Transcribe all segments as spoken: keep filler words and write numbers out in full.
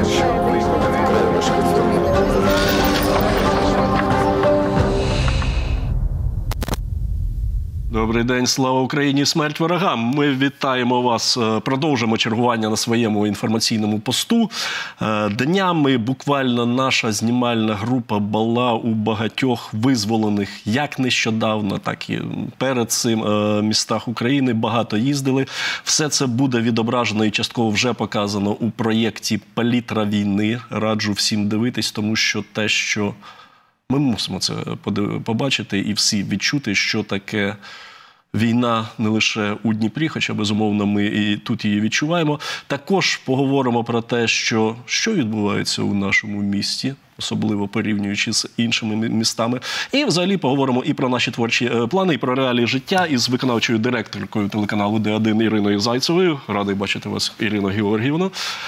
що виїхали наші представники. Добрий день, слава Україні, смерть ворогам. Ми вітаємо вас, продовжимо чергування на своєму інформаційному посту. Днями буквально наша знімальна група була у багатьох визволених, як нещодавно, так і перед цим містах України. Багато їздили. Все це буде відображено і частково вже показано у проєкті «Палітра війни». Раджу всім дивитись, тому що те, що... Ми мусимо це побачити і всі відчути, що таке війна не лише у Дніпрі, хоча, безумовно, ми і тут її відчуваємо. Також поговоримо про те, що, що відбувається у нашому місті, особливо порівнюючи з іншими містами. І взагалі поговоримо і про наші творчі плани, і про реалії життя із виконавчою директоркою телеканалу Д один Іриною Зайцевою. Радий бачити вас, Ірино Георгіївно.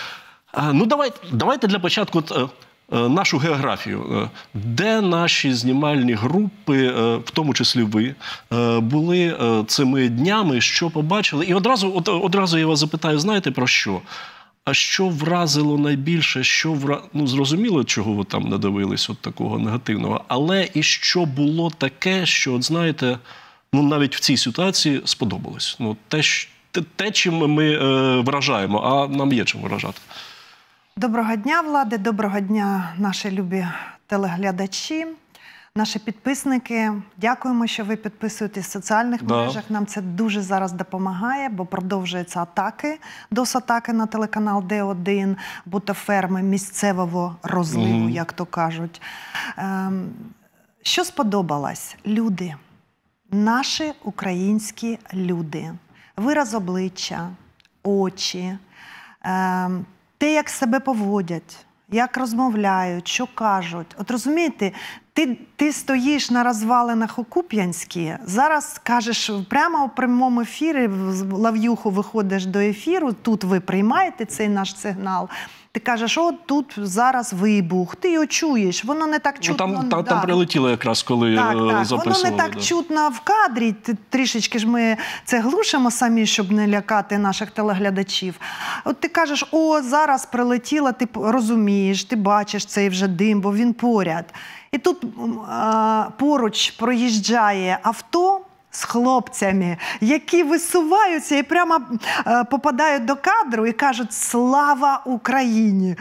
Ну, давайте, давайте для початку... нашу географію. Де наші знімальні групи, в тому числі ви, були цими днями, що побачили? І одразу, од, одразу я вас запитаю, знаєте про що? А що вразило найбільше, що вра... ну, зрозуміло, чого ви там надивились от такого негативного, але і що було таке, що, от знаєте, ну, навіть в цій ситуації сподобалось? Ну, те, те, те чим ми е, вражаємо, а нам є чим вражати. Доброго дня, Влади, доброго дня, наші любі телеглядачі, наші підписники. Дякуємо, що ви підписуєтесь в соціальних да. мережах. Нам це дуже зараз допомагає, бо продовжуються атаки, досатаки на телеканал Д один, бутаферми місцевого розливу, mm-hmm. як то кажуть. Ем, що сподобалось? Люди. Наші українські люди. Вираз обличчя, очі, ем, те, як себе поводять, як розмовляють, що кажуть. От розумієте, ти, ти стоїш на розвалинах у Куп'янській, зараз кажеш прямо у прямому ефірі, в лав'юху виходиш до ефіру, тут ви приймаєте цей наш сигнал, ти кажеш, о, тут зараз вибух, ти його чуєш, воно не так чутно. Ну, там, там, там прилетіло якраз, коли так, так. записували. Воно не так да. чутно в кадрі, трішечки ж ми це глушимо самі, щоб не лякати наших телеглядачів. От ти кажеш, о, зараз прилетіло, ти розумієш, ти бачиш цей вже дим, бо він поряд. І тут а, поруч проїжджає авто з хлопцями, які висуваються і прямо е, попадають до кадру і кажуть «Слава Україні!».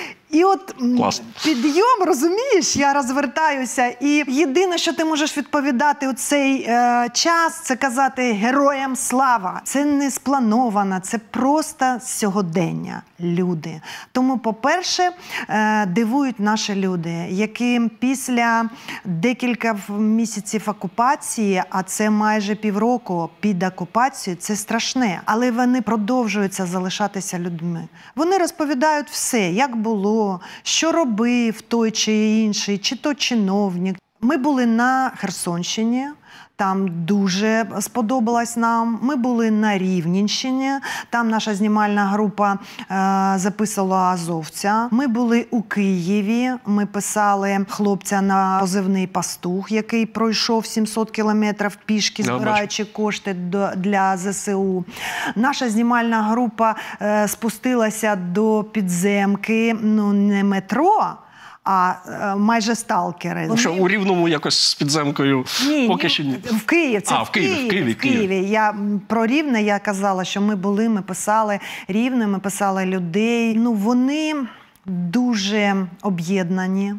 І от Клас. підйом, розумієш, я розвертаюся, і єдине, що ти можеш відповідати у цей е, час, це казати «Героям слава!». Це не сплановано, це просто сьогодення, люди. Тому, по-перше, е, дивують наші люди, які після декілька місяців окупації, а це майже півроку під окупацією, це страшне, але вони продовжуються залишатися людьми. Вони розповідають все, як було, що робив той чи інший, чи то чиновник. Ми були на Херсонщині, там дуже сподобалось нам. Ми були на Рівненщині, там наша знімальна група е, записувала азовця. Ми були у Києві, ми писали хлопця на позивний «Пастух», який пройшов сімсот кілометрів пішки, збираючи кошти до, для Зе Се У. Наша знімальна група е, спустилася до підземки, ну не метро, а е, майже сталкери. Ну, що, у Рівному якось з підземкою ні, поки що ні? В Києві. Це а, в в Києві, Києві. В Києві, в Києві. Я про Рівне я казала, що ми були, ми писали Рівне, ми писали людей. Ну, вони дуже об'єднані.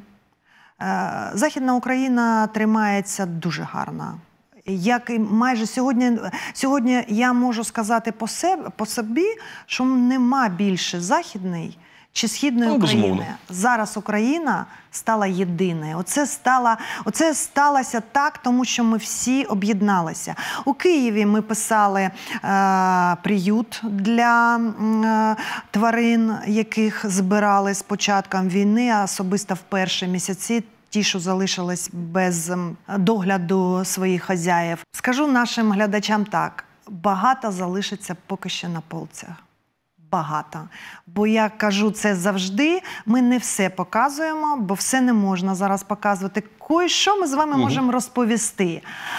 Е, Західна Україна тримається дуже гарно. Як і майже сьогодні, сьогодні я можу сказати по, себе, по собі, що нема більше західної чи східної ну, України. Безумовно. Зараз Україна стала єдиною. Оце, стало, оце сталося так, тому що ми всі об'єдналися. У Києві ми писали е, приют для е, тварин, яких збирали з початком війни, а особисто в перші місяці. Ті, що залишились без догляду своїх хазяїв. Скажу нашим глядачам так, багато залишиться поки що на полцях. Багато. Бо я кажу це завжди, ми не все показуємо, бо все не можна зараз показувати. Кое-що ми з вами угу. можемо розповісти.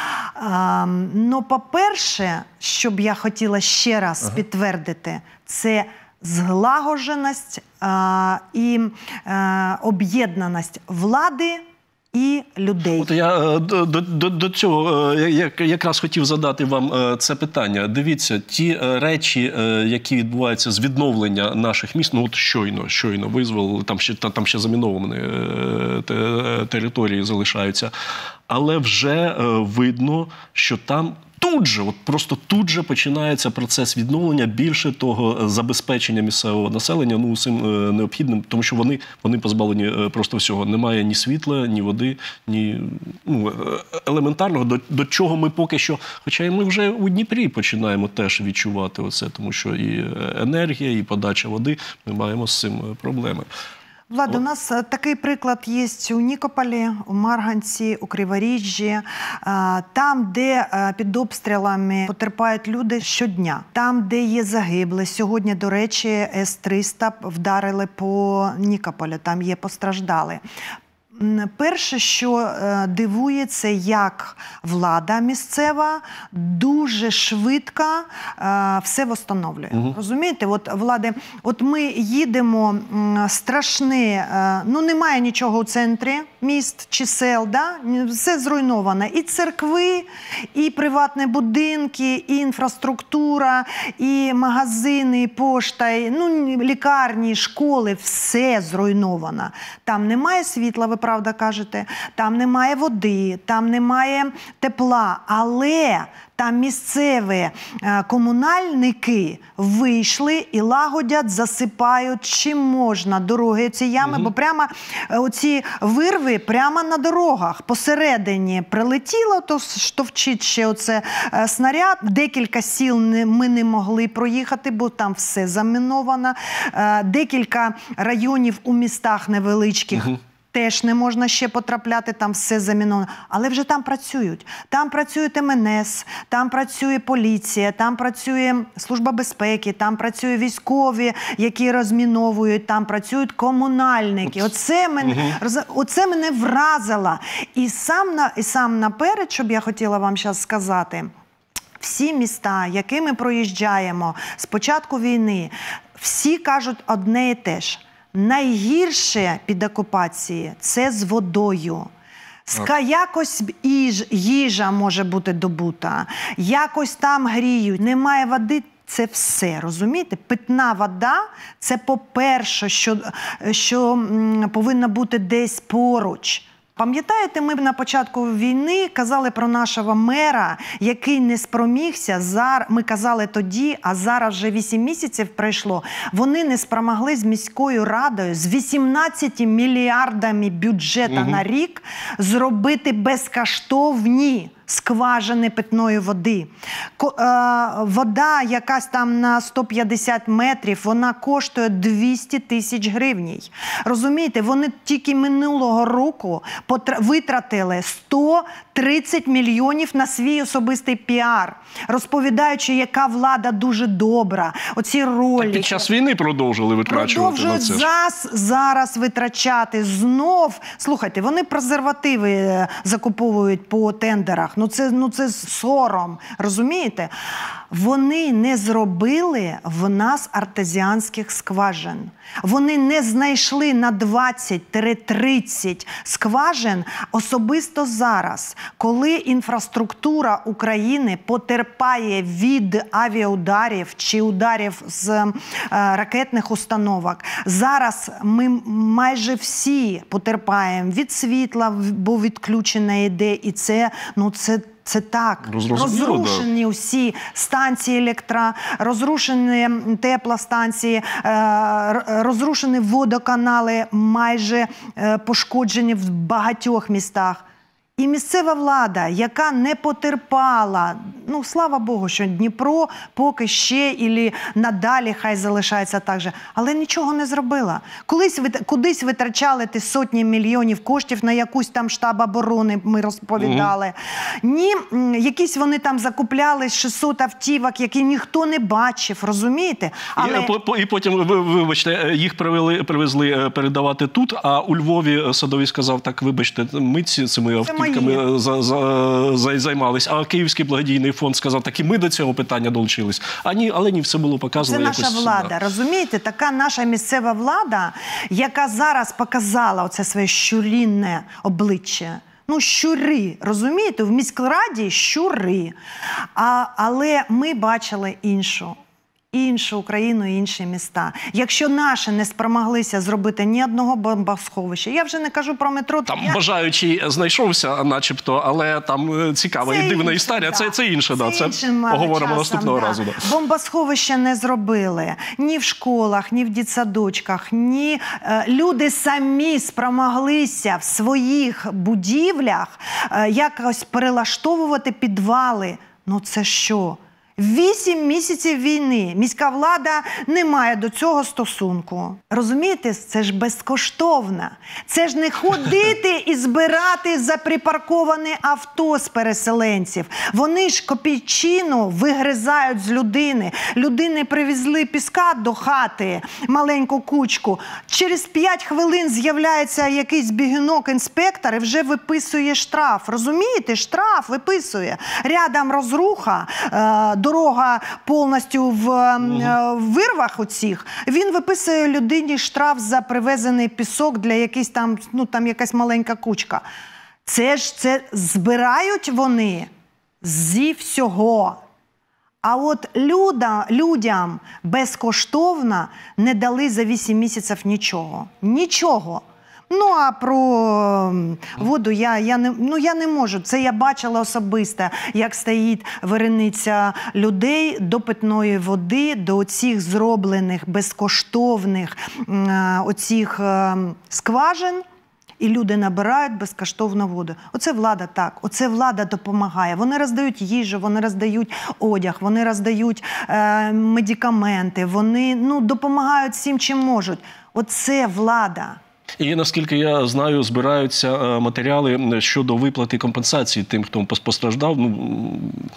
А, ну, по-перше, що б я хотіла ще раз ага. підтвердити, це злагодженість е, і е, об'єднаність влади і людей. От я до, до, до цього якраз хотів задати вам це питання. Дивіться, ті речі, які відбуваються з відновлення наших міст, ну от щойно, щойно визволили, там ще, там ще заміновані території залишаються, але вже видно, що там тут же, от просто тут же починається процес відновлення, більше того, забезпечення місцевого населення, ну, усім необхідним, тому що вони, вони позбавлені просто всього. Немає ні світла, ні води, ні, ну, елементарного, до, до чого ми поки що, хоча і ми вже у Дніпрі починаємо теж відчувати оце, тому що і енергія, і подача води, ми маємо з цим проблеми. Влад, у нас такий приклад є у Нікополі, у Марганці, у Криворіжжі, там, де під обстрілами потерпають люди щодня, там, де є загиблі. Сьогодні, до речі, С триста вдарили по Нікополю, там є постраждалі. Перше, що дивує, це як влада місцева дуже швидко е, все встановлює. Угу. Розумієте? От, влади, от ми їдемо страшне, е, ну немає нічого у центрі міст чи сел, да? Все зруйновано. І церкви, і приватні будинки, і інфраструктура, і магазини, і пошта, і, ну, лікарні, школи, все зруйновано. Там немає світла, ви правда кажете, там немає води, там немає тепла, але там місцеві комунальники вийшли і лагодять, засипають чим можна дороги, ці ями, угу. бо прямо оці вирви прямо на дорогах, посередині прилетіло, то штовчить ще оце снаряд, декілька сіл ми не могли проїхати, бо там все заміновано, декілька районів у містах невеличких, угу. теж не можна ще потрапляти, там все заміновано. Але вже там працюють. Там працює Ем Ен Ес, там працює поліція, там працює Служба безпеки, там працює військові, які розміновують, там працюють комунальники. Оце мене, угу. оце мене вразило. І сам, на, і сам наперед, щоб я хотіла вам зараз сказати, всі міста, які ми проїжджаємо з початку війни, всі кажуть одне і те ж. Найгірше під окупацією – це з водою. Ска якось їж, їжа може бути добута, якось там гріють. Немає води – це все, розумієте? Питна вода – це по-перше, що, що м, повинна бути десь поруч. Пам'ятаєте, ми на початку війни казали про нашого мера, який не спромігся, ми казали тоді, а зараз вже вісім місяців пройшло, вони не спромогли з міською радою з вісімнадцятьма мільярдами бюджету угу. на рік зробити безкоштовні скважини питної води. Вода якась там на сто п'ятдесят метрів, вона коштує двісті тисяч гривень. Розумієте, вони тільки минулого року витратили сто тридцять мільйонів на свій особистий піар, розповідаючи, яка влада дуже добра. Оці ролики. Так під час війни продовжили витрачувати на це. Продовжують зараз витрачати знов. Слухайте, вони презервативи закуповують по тендерах. Ну це, ну це сором, розумієте? Вони не зробили в нас артезіанських скважин. Вони не знайшли на двадцять тридцять скважин особисто зараз, коли інфраструктура України потерпає від авіаударів чи ударів з е, ракетних установок. Зараз ми майже всі потерпаємо від світла, бо відключення йде, і це, ну, це Це так. Розрушені да. усі станції електро, розрушені теплостанції, розрушені водоканали, майже пошкоджені в багатьох містах. І місцева влада, яка не потерпала, ну, слава Богу, що Дніпро поки ще і надалі хай залишається так же, але нічого не зробила. Колись, кудись витрачали ті сотні мільйонів коштів на якусь там штаб оборони, ми розповідали. Угу. Ні, якісь вони там закупляли шістсот автівок, які ніхто не бачив, розумієте? Але... І, і потім, вибачте, їх привели, привезли передавати тут, а у Львові Садовий сказав, так, вибачте, ми цими автівками збитками за, за, за, займались. А Київський благодійний фонд сказав, так і ми до цього питання долучились. А ні, але ні, все було показано. Це наша якось, влада, да. розумієте? Така наша місцева влада, яка зараз показала оце своє щурінне обличчя. Ну, щури, розумієте? В міськраді щури. А, але ми бачили іншу. іншу Україну і інші міста. Якщо наші не спромоглися зробити ні одного бомбосховища, я вже не кажу про метро. Там я... бажаючий знайшовся, начебто, але там цікава це і дивна інше, історія. да. Це, це інше, це, да. це іншим, поговоримо часом, наступного да. разу. Да. Бомбосховища не зробили ні в школах, ні в дитсадочках, ні. Люди самі спромоглися в своїх будівлях якось перелаштовувати підвали. Ну це що? Вісім місяців війни. Міська влада не має до цього стосунку. Розумієте, це ж безкоштовно. Це ж не ходити і збирати заприпарковане авто з переселенців. Вони ж копійчину вигризають з людини. Людини привезли піска до хати, маленьку кучку. Через п'ять хвилин з'являється якийсь бігунок-інспектор і вже виписує штраф. Розумієте? Штраф виписує. Рядом розруха, дорога повністю в, в вирвах оцих, він виписує людині штраф за привезений пісок для якийсь там, ну там якась маленька кучка. Це ж це збирають вони зі всього. А от люда, людям безкоштовно не дали за вісім місяців нічого. Нічого. Ну, а про воду я, я, не, ну, я не можу. Це я бачила особисто, як стоїть верениця людей до питної води, до оцих зроблених безкоштовних оцих скважин. І люди набирають безкоштовну воду. Оце влада так, оце влада допомагає. Вони роздають їжу, вони роздають одяг, вони роздають е, медикаменти, вони ну, допомагають всім, чим можуть. Оце влада. І, наскільки я знаю, збираються матеріали щодо виплати компенсації тим, хто постраждав. Ну,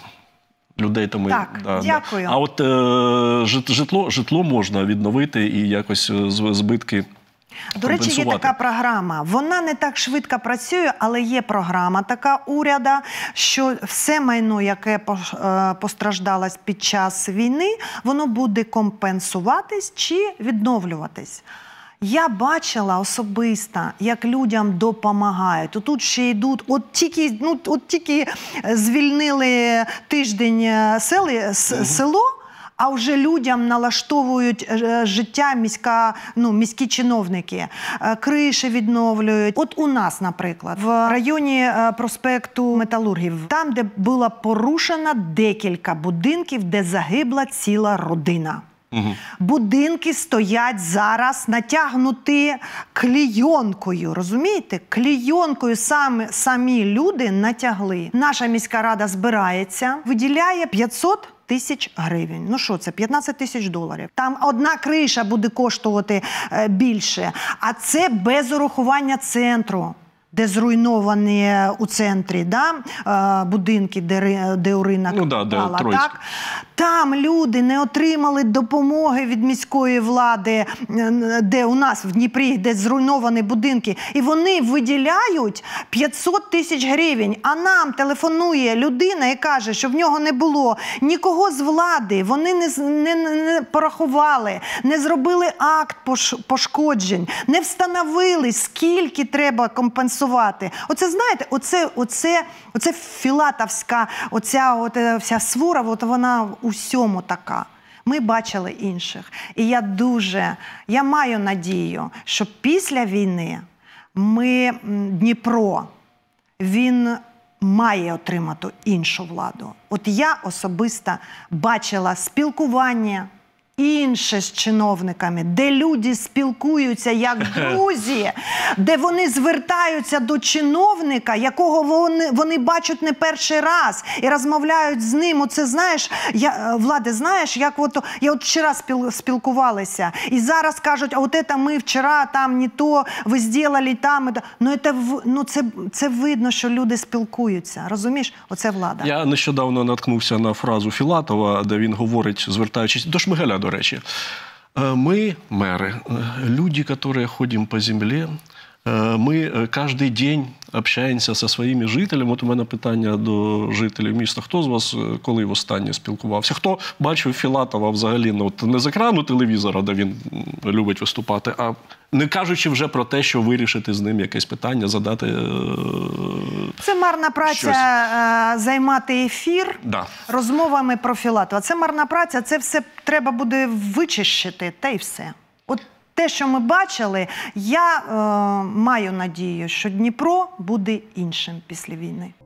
людей там... Так, да, дякую. Да. А от е, житло, житло можна відновити і якось збитки До речі, є така програма. Вона не так швидко працює, але є програма така уряду, що все майно, яке постраждало під час війни, воно буде компенсуватись чи відновлюватись. Я бачила особисто, як людям допомагають. Тут ще йдуть, от тільки, ну, от тільки звільнили тиждень сели, село, а вже людям налаштовують життя міська, ну, міські чиновники. Криші відновлюють. От у нас, наприклад, в районі проспекту Металургів, там, де було порушено декілька будинків, де загибла ціла родина. Угу. Будинки стоять зараз натягнуті клійонкою, розумієте? Клійонкою самі, самі люди натягли. Наша міська рада збирається, виділяє п'ятсот тисяч гривень. Ну що це? п'ятнадцять тисяч доларів. Там одна криша буде коштувати е, більше, а це без урахування центру, де зруйновані у центрі, да, будинки, де, де ринок ну, да, впала, де так? Там люди не отримали допомоги від міської влади, де у нас в Дніпрі, де зруйновані будинки. І вони виділяють п'ятсот тисяч гривень. А нам телефонує людина і каже, що в нього не було нікого з влади. Вони не, не, не порахували, не зробили акт пошкоджень, не встановили, скільки треба компенсувати. Оце, знаєте, оце, оце, оце філатовська, оця от, вся свора, от вона у всьому така. Ми бачили інших. І я дуже, я маю надію, що після війни ми, Дніпро, він має отримати іншу владу. От я особисто бачила спілкування інше з чиновниками, де люди спілкуються як друзі, де вони звертаються до чиновника, якого вони, вони бачать не перший раз, і розмовляють з ним. Оце, знаєш, я, Влади, знаєш, як от, я от вчора спіл, спілкувалася, і зараз кажуть, а от це ми вчора там не то, ви зробили там. Ну, це, ну це, це видно, що люди спілкуються, розумієш? Оце влада. Я нещодавно наткнувся на фразу Філатова, де він говорить, звертаючись до Шмигаля, до речі. Мы, мэры, люди, которые ходим по земле, Ми кожен день общаємося зі своїми жителями. От у мене питання до жителів міста. Хто з вас коли востаннє спілкувався? Хто бачив Філатова взагалі, ну, от не з екрану телевізора, де він любить виступати, а не кажучи вже про те, що вирішити з ним якесь питання, задати е... Це марна праця щось. Займати ефір да. розмовами про Філатова. Це марна праця, це все треба буде вичищити, та й все. От те, що ми бачили, я е, маю надію, що Дніпро буде іншим після війни.